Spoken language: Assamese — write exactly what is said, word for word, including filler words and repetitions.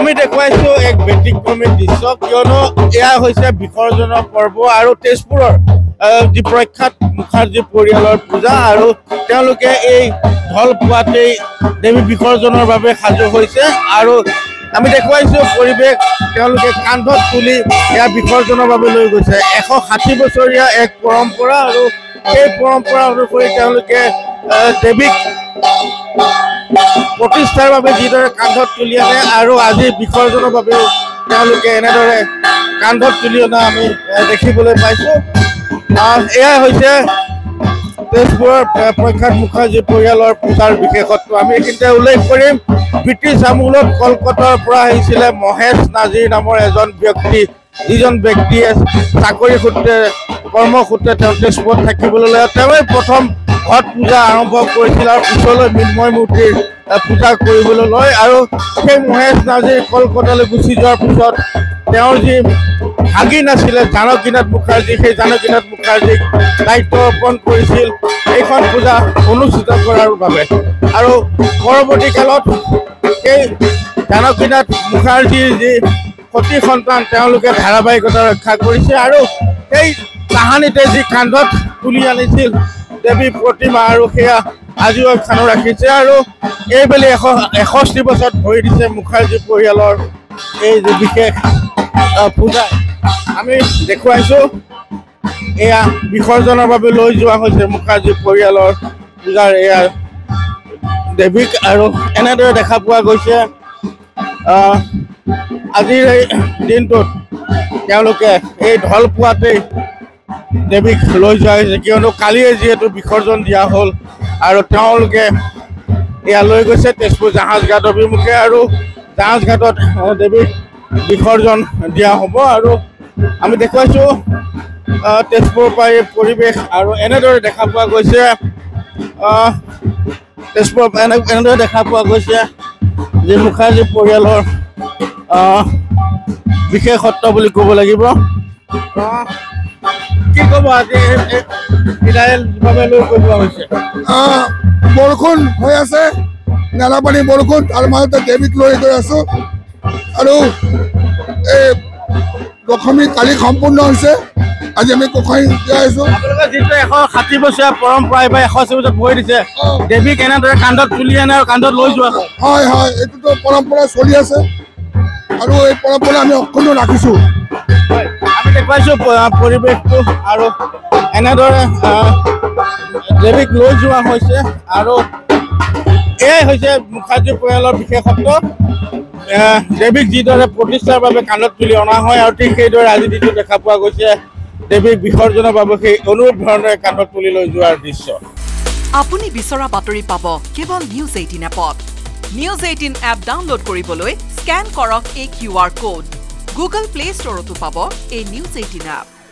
আমি দেখুৱাইছো এক ব্যতিক্ৰমী দৃশ্য কিয়নো এয়া হৈছে বিসৰ্জনৰ পৰ্ব আৰু তেজপুৰৰ যি প্ৰখ্যাত মুখাৰ্জী পৰিয়ালৰ পূজা আৰু তেওঁলোকে এই ঢল পোৱাতেই দেৱী বিসৰ্জনৰ বাবে সাজু হৈছে আৰু আমি দেখুৱাইছো পৰিৱেশ তেওঁলোকে কান্ধত তুলি এয়া বিসৰ্জনৰ বাবে লৈ গৈছে এশ ষাঠি বছৰীয়া এক পৰম্পৰা আৰু এই পৰম্পৰা অনুসৰি তেওঁলোকে দেৱীক প্ৰতিষ্ঠাৰ বাবে যিদৰে কান্ধত তুলি আনে আৰু আজি বিসৰ্জনৰ বাবেও তেওঁলোকে এনেদৰে কান্ধত তুলি অনা আমি দেখিবলৈ পাইছোঁ এয়াই হৈছে তেজপুৰৰ প্ৰখ্যাত মুখাৰ্জী পৰিয়ালৰ পূজাৰ বিশেষত্ব আমি এইখিনিতে উল্লেখ কৰিম ব্ৰিটিছ আমোলত কলকাতাৰ পৰা আহিছিলে মহেশ নাজিৰ নামৰ এজন ব্যক্তি যিজন ব্যক্তিয়ে চাকৰি সূত্ৰে কৰ্মসূত্ৰে তেওঁ তেজপুৰত থাকিবলৈ ল'লে তেওঁৱে প্ৰথম ঘট পূজা আৰম্ভ কৰিছিল আৰু পিছলৈ মৃন্ময় মূৰ্তিৰ পূজা কৰিবলৈ লয় আৰু সেই মহেশ নাজিৰ কলকাতালৈ গুচি যোৱাৰ পিছত তেওঁৰ যি ভাগিন আছিলে জানকীনাথ মুখাৰ্জী সেই জানকীনাথ মুখাৰ্জীক দায়িত্ব অৰ্পণ কৰিছিল এইখন পূজা অনুষ্ঠিত কৰাৰ বাবে আৰু পৰৱৰ্তী কালত সেই জানকীনাথ মুখাৰ্জীৰ যি সতী সন্তান তেওঁলোকে ধাৰাবাহিকতা ৰক্ষা কৰিছে আৰু সেই কাহানিতে যি কান্ধত তুলি আনিছিল দেৱী প্ৰতিমা আৰু সেয়া আজিও অক্ষাণু ৰাখিছে আৰু এইবেলি এশ এষষ্ঠি বছৰত ভৰি দিছে মুখাৰ্জী পৰিয়ালৰ এই যি বিশেষ পূজা আমি দেখুৱাইছোঁ এয়া বিসৰ্জনৰ বাবে লৈ যোৱা হৈছে মুখাৰ্জী পৰিয়ালৰ পূজাৰ এয়া দেৱীক আৰু এনেদৰে দেখা পোৱা গৈছে আজিৰ এই দিনটোত তেওঁলোকে এই ঢল পোৱাতেই দেৱীক লৈ যোৱা হৈছে কিয়নো কালিয়ে যিহেতু বিসৰ্জন দিয়া হ'ল আৰু তেওঁলোকে এয়া লৈ গৈছে তেজপুৰ জাহাজঘাট অভিমুখে আৰু জাহাজঘাটত দেৱীক বিসৰ্জন দিয়া হ'ব আৰু আমি দেখুৱাইছোঁ তেজপুৰৰ পৰা এই পৰিৱেশ আৰু এনেদৰে দেখা পোৱা গৈছে তেজপুৰৰ পৰা এনে এনেদৰে দেখা পোৱা গৈছে যে মুখাৰ্জী পৰিয়ালৰ বিশেষত্ব বুলি ক'ব লাগিব কি ক'ব আজি বিদায়ভাৱে লৈ গৈ যোৱা হৈছে বৰষুণ হৈ আছে নেৰাপানী বৰষুণ তাৰ মাজতে দেৱীক লৈ গৈ আছোঁ আৰু এই দশমী কালি সম্পূৰ্ণ হৈছে আজি আমি গোসাঁই দিয়া আছোঁ আপোনালোকে যিটো এশ ষাঠি বছৰীয়া পৰম্পৰা এইবাৰ এশ আশী বছৰত ভৰি দিছে দেৱীক এনেদৰে কান্ধত তুলি আনে আৰু কান্ধত লৈ যোৱা হয় হয় এইটোতো পৰম্পৰা চলি আছে আৰু এই পৰম্পৰা আমি অক্ষুণ্ণ ৰাখিছোঁ আমি দেখুৱাইছোঁ পৰিৱেশটো আৰু এনেদৰে দেৱীক লৈ যোৱা হৈছে আৰু এয়াই হৈছে মুখাৰ্জী পৰিয়ালৰ বিশেষত্ব দেৱীক যিদৰে প্ৰতিষ্ঠাৰ বাবে কান্ধত তুলি অনা হয় আৰু ঠিক সেইদৰে আজি দিনটো দেখা পোৱা গৈছে দেৱীক বিসৰ্জনৰ বাবে সেই অনুৰূপ ধৰণেৰে কান্ধত তুলি লৈ যোৱাৰ দৃশ্য আপুনি বিচৰা বাতৰি পাব কেৱল নিউজ এইটিন এপত নিউজ এইটিন এপ ডাউনলোড কৰিবলৈ স্কেন কৰক এই Q R code Google Play ষ্টৰতো পাব এই নিউজ এইটিন এপ